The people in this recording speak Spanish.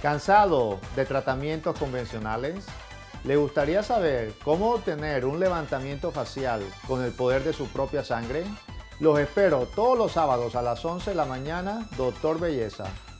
¿Cansado de tratamientos convencionales? ¿Le gustaría saber cómo obtener un levantamiento facial con el poder de su propia sangre? Los espero todos los sábados a las 11 de la mañana, Doctor Belleza.